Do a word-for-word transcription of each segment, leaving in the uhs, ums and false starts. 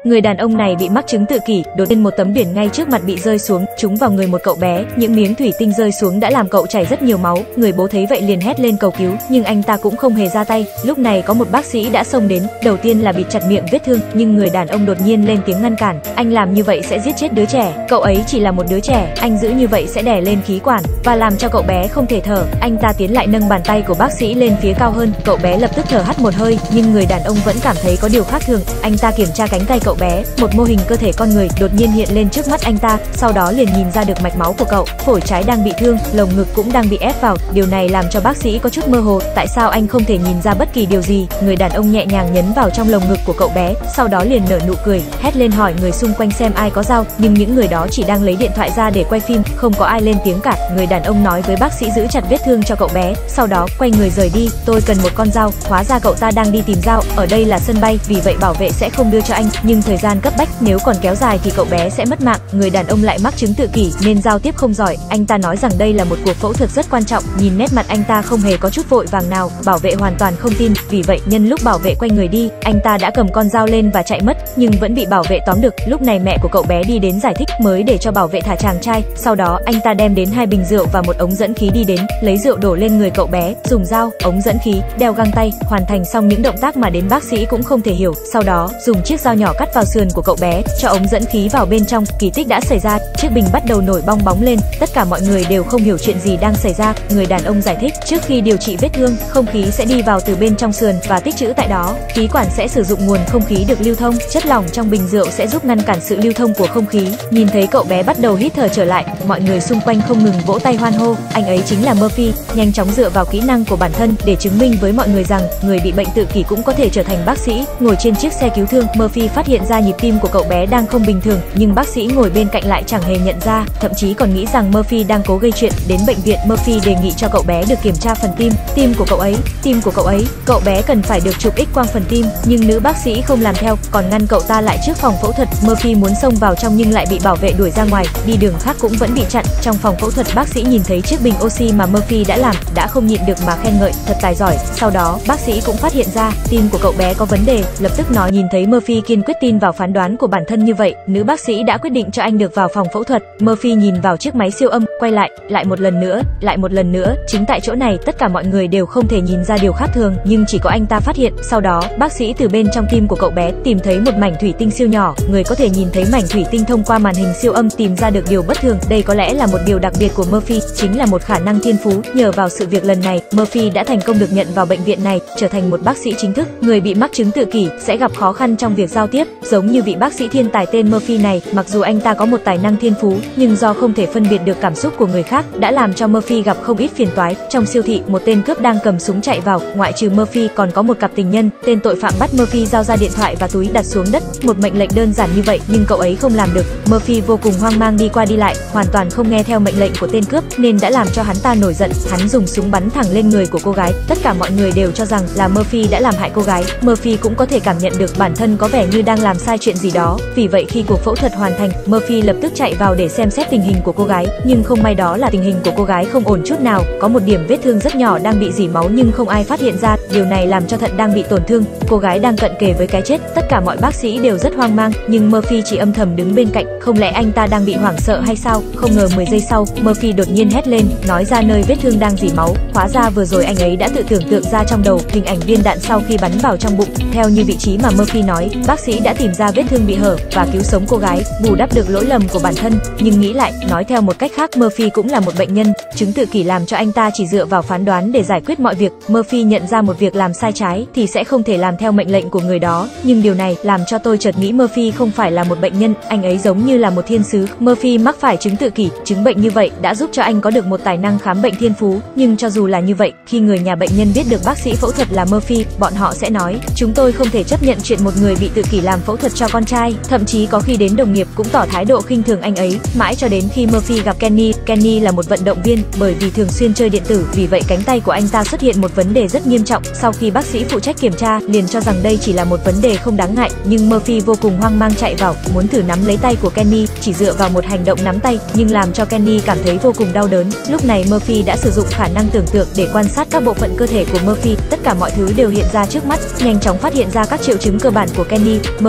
Người đàn ông này bị mắc chứng tự kỷ, đột nhiên một tấm biển ngay trước mặt bị rơi xuống, trúng vào người một cậu bé. Những miếng thủy tinh rơi xuống đã làm cậu chảy rất nhiều máu. Người bố thấy vậy liền hét lên cầu cứu, nhưng anh ta cũng không hề ra tay. Lúc này có một bác sĩ đã xông đến, đầu tiên là bịt chặt miệng vết thương, nhưng người đàn ông đột nhiên lên tiếng ngăn cản. Anh làm như vậy sẽ giết chết đứa trẻ. Cậu ấy chỉ là một đứa trẻ, anh giữ như vậy sẽ đè lên khí quản và làm cho cậu bé không thể thở. Anh ta tiến lại nâng bàn tay của bác sĩ lên phía cao hơn. Cậu bé lập tức thở hắt một hơi, nhưng người đàn ông vẫn cảm thấy có điều khác thường. Anh ta kiểm tra cánh tay cậu bé, một mô hình cơ thể con người đột nhiên hiện lên trước mắt anh ta. Sau đó liền nhìn ra được mạch máu của cậu, phổi trái đang bị thương, lồng ngực cũng đang bị ép vào. Điều này làm cho bác sĩ có chút mơ hồ. Tại sao anh không thể nhìn ra bất kỳ điều gì? Người đàn ông nhẹ nhàng nhấn vào trong lồng ngực của cậu bé, sau đó liền nở nụ cười, hét lên hỏi người xung quanh xem ai có dao, nhưng những người đó chỉ đang lấy điện thoại ra để quay phim, không có ai lên tiếng cả. Người đàn ông nói với bác sĩ giữ chặt vết thương cho cậu bé, sau đó quay người rời đi. Tôi cần một con dao. Hóa ra cậu ta đang đi tìm dao. Ở đây là sân bay, vì vậy bảo vệ sẽ không đưa cho anh, nhưng thời gian cấp bách, nếu còn kéo dài thì cậu bé sẽ mất mạng. Người đàn ông lại mắc chứng tự kỷ nên giao tiếp không giỏi. Anh ta nói rằng đây là một cuộc phẫu thuật rất quan trọng. Nhìn nét mặt anh ta không hề có chút vội vàng nào. Bảo vệ hoàn toàn không tin. Vì vậy nhân lúc bảo vệ quay người đi, anh ta đã cầm con dao lên và chạy mất, nhưng vẫn bị bảo vệ tóm được. Lúc này mẹ của cậu bé đi đến giải thích mới để cho bảo vệ thả chàng trai. Sau đó anh ta đem đến hai bình rượu và một ống dẫn khí đi đến, lấy rượu đổ lên người cậu bé, dùng dao, ống dẫn khí, đeo găng tay, hoàn thành xong những động tác mà đến bác sĩ cũng không thể hiểu. Sau đó dùng chiếc dao nhỏ cắt vào sườn của cậu bé, cho ống dẫn khí vào bên trong. Kỳ tích đã xảy ra, chiếc bình bắt đầu nổi bong bóng lên. Tất cả mọi người đều không hiểu chuyện gì đang xảy ra. Người đàn ông giải thích, trước khi điều trị vết thương, không khí sẽ đi vào từ bên trong sườn và tích trữ tại đó. Khí quản sẽ sử dụng nguồn không khí được lưu thông, chất lỏng trong bình rượu sẽ giúp ngăn cản sự lưu thông của không khí. Nhìn thấy cậu bé bắt đầu hít thở trở lại, mọi người xung quanh không ngừng vỗ tay hoan hô. Anh ấy chính là Murphy. Nhanh chóng dựa vào kỹ năng của bản thân để chứng minh với mọi người rằng người bị bệnh tự kỷ cũng có thể trở thành bác sĩ. Ngồi trên chiếc xe cứu thương, Murphy phát hiện ra nhịp tim của cậu bé đang không bình thường, nhưng bác sĩ ngồi bên cạnh lại chẳng hề nhận ra, thậm chí còn nghĩ rằng Murphy đang cố gây chuyện. Đến bệnh viện, Murphy đề nghị cho cậu bé được kiểm tra phần tim. Tim của cậu ấy, tim của cậu ấy, cậu bé cần phải được chụp X quang phần tim, nhưng nữ bác sĩ không làm theo, còn ngăn cậu ta lại trước phòng phẫu thuật. Murphy muốn xông vào trong nhưng lại bị bảo vệ đuổi ra ngoài, đi đường khác cũng vẫn bị chặn. Trong phòng phẫu thuật, bác sĩ nhìn thấy chiếc bình oxy mà Murphy đã làm, đã không nhịn được mà khen ngợi, thật tài giỏi. Sau đó, bác sĩ cũng phát hiện ra tim của cậu bé có vấn đề, lập tức nói. Nhìn thấy Murphy kiên quyết tin vào phán đoán của bản thân như vậy, nữ bác sĩ đã quyết định cho anh được vào phòng phẫu thuật. Murphy nhìn vào chiếc máy siêu âm, quay lại, lại một lần nữa, lại một lần nữa. Chính tại chỗ này, tất cả mọi người đều không thể nhìn ra điều khác thường, nhưng chỉ có anh ta phát hiện. Sau đó, bác sĩ từ bên trong tim của cậu bé tìm thấy một mảnh thủy tinh siêu nhỏ. Người có thể nhìn thấy mảnh thủy tinh thông qua màn hình siêu âm, tìm ra được điều bất thường. Đây có lẽ là một điều đặc biệt của Murphy, chính là một khả năng thiên phú. Nhờ vào sự việc lần này, Murphy đã thành công được nhận vào bệnh viện này, trở thành một bác sĩ chính thức. Người bị mắc chứng tự kỷ sẽ gặp khó khăn trong việc giao tiếp, giống như vị bác sĩ thiên tài tên Murphy này. Mặc dù anh ta có một tài năng thiên phú, nhưng do không thể phân biệt được cảm xúc của người khác, đã làm cho Murphy gặp không ít phiền toái. Trong siêu thị, một tên cướp đang cầm súng chạy vào, ngoại trừ Murphy còn có một cặp tình nhân. Tên tội phạm bắt Murphy giao ra điện thoại và túi đặt xuống đất. Một mệnh lệnh đơn giản như vậy, nhưng cậu ấy không làm được. Murphy vô cùng hoang mang đi qua đi lại, hoàn toàn không nghe theo mệnh lệnh của tên cướp, nên đã làm cho hắn ta nổi giận. Hắn dùng súng bắn thẳng lên người của cô gái. Tất cả mọi người đều cho rằng là Murphy đã làm hại cô gái. Murphy cũng có thể cảm nhận được bản thân có vẻ như đang làm sai chuyện gì đó. Vì vậy khi cuộc phẫu thuật hoàn thành, Murphy lập tức chạy vào để xem xét tình hình của cô gái. Nhưng không may đó là tình hình của cô gái không ổn chút nào. Có một điểm vết thương rất nhỏ đang bị rỉ máu nhưng không ai phát hiện ra. Điều này làm cho thận đang bị tổn thương. Cô gái đang cận kề với cái chết. Tất cả mọi bác sĩ đều rất hoang mang, nhưng Murphy chỉ âm thầm đứng bên cạnh. Không lẽ anh ta đang bị hoảng sợ hay sao? Không ngờ mười giây sau, Murphy đột nhiên hét lên, nói ra nơi vết thương đang rỉ máu. Hóa ra vừa rồi anh ấy đã tự tưởng tượng ra trong đầu hình ảnh viên đạn sau khi bắn vào trong bụng. Theo như vị trí mà Murphy nói, bác sĩ đã tìm ra vết thương bị hở và cứu sống cô gái, bù đắp được lỗi lầm của bản thân. Nhưng nghĩ lại, nói theo một cách khác, Murphy cũng là một bệnh nhân. Chứng tự kỷ làm cho anh ta chỉ dựa vào phán đoán để giải quyết mọi việc. Murphy nhận ra một việc làm sai trái thì sẽ không thể làm theo mệnh lệnh của người đó. Nhưng điều này làm cho tôi chợt nghĩ Murphy không phải là một bệnh nhân, anh ấy giống như là một thiên sứ. Murphy mắc phải chứng tự kỷ, chứng bệnh như vậy đã giúp cho anh có được một tài năng khám bệnh thiên phú. Nhưng cho dù là như vậy, khi người nhà bệnh nhân biết được bác sĩ phẫu thuật là Murphy, bọn họ sẽ nói, chúng tôi không thể chấp nhận chuyện một người bị tự kỷ làm phẫu thuật cho con trai. Thậm chí có khi đến đồng nghiệp cũng tỏ thái độ khinh thường anh ấy. Mãi cho đến khi Murphy gặp Kenny. Kenny là một vận động viên, bởi vì thường xuyên chơi điện tử, vì vậy cánh tay của anh ta xuất hiện một vấn đề rất nghiêm trọng. Sau khi bác sĩ phụ trách kiểm tra, liền cho rằng đây chỉ là một vấn đề không đáng ngại, nhưng Murphy vô cùng hoang mang chạy vào, muốn thử nắm lấy tay của Kenny. Chỉ dựa vào một hành động nắm tay, nhưng làm cho Kenny cảm thấy vô cùng đau đớn. Lúc này Murphy đã sử dụng khả năng tưởng tượng để quan sát các bộ phận cơ thể của Murphy. Tất cả mọi thứ đều hiện ra trước mắt, nhanh chóng phát hiện ra các triệu chứng cơ bản của Kenny. Murphy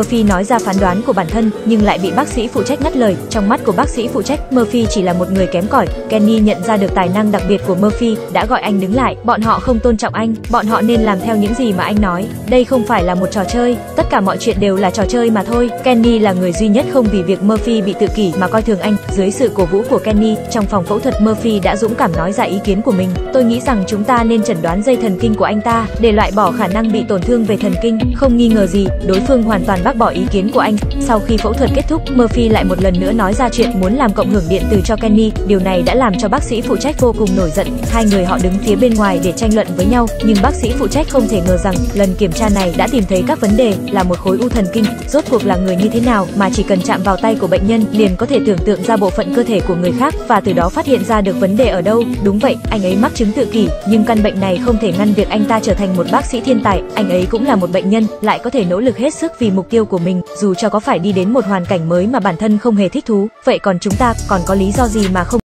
Murphy nói ra phán đoán của bản thân, nhưng lại bị bác sĩ phụ trách ngắt lời. Trong mắt của bác sĩ phụ trách, Murphy chỉ là một người kém cỏi. Kenny nhận ra được tài năng đặc biệt của Murphy, đã gọi anh đứng lại. Bọn họ không tôn trọng anh, bọn họ nên làm theo những gì mà anh nói. Đây không phải là một trò chơi, tất cả mọi chuyện đều là trò chơi mà thôi. Kenny là người duy nhất không vì việc Murphy bị tự kỷ mà coi thường anh. Dưới sự cổ vũ của Kenny, trong phòng phẫu thuật, Murphy đã dũng cảm nói ra ý kiến của mình. Tôi nghĩ rằng chúng ta nên chẩn đoán dây thần kinh của anh ta để loại bỏ khả năng bị tổn thương về thần kinh. Không nghi ngờ gì, đối phương hoàn toàn bác bỏ ý kiến của anh. Sau khi phẫu thuật kết thúc, Murphy lại một lần nữa nói ra chuyện muốn làm cộng hưởng điện từ cho Kenny. Điều này đã làm cho bác sĩ phụ trách vô cùng nổi giận. Hai người họ đứng phía bên ngoài để tranh luận với nhau, nhưng bác sĩ phụ trách không thể ngờ rằng lần kiểm tra này đã tìm thấy các vấn đề là một khối u thần kinh. Rốt cuộc là người như thế nào mà chỉ cần chạm vào tay của bệnh nhân liền có thể tưởng tượng ra bộ phận cơ thể của người khác và từ đó phát hiện ra được vấn đề ở đâu? Đúng vậy, anh ấy mắc chứng tự kỷ, nhưng căn bệnh này không thể ngăn việc anh ta trở thành một bác sĩ thiên tài. Anh ấy cũng là một bệnh nhân, lại có thể nỗ lực hết sức vì mục tiêu của mình, dù cho có phải đi đến một hoàn cảnh mới mà bản thân không hề thích thú. Vậy còn chúng ta, còn có lý do gì mà không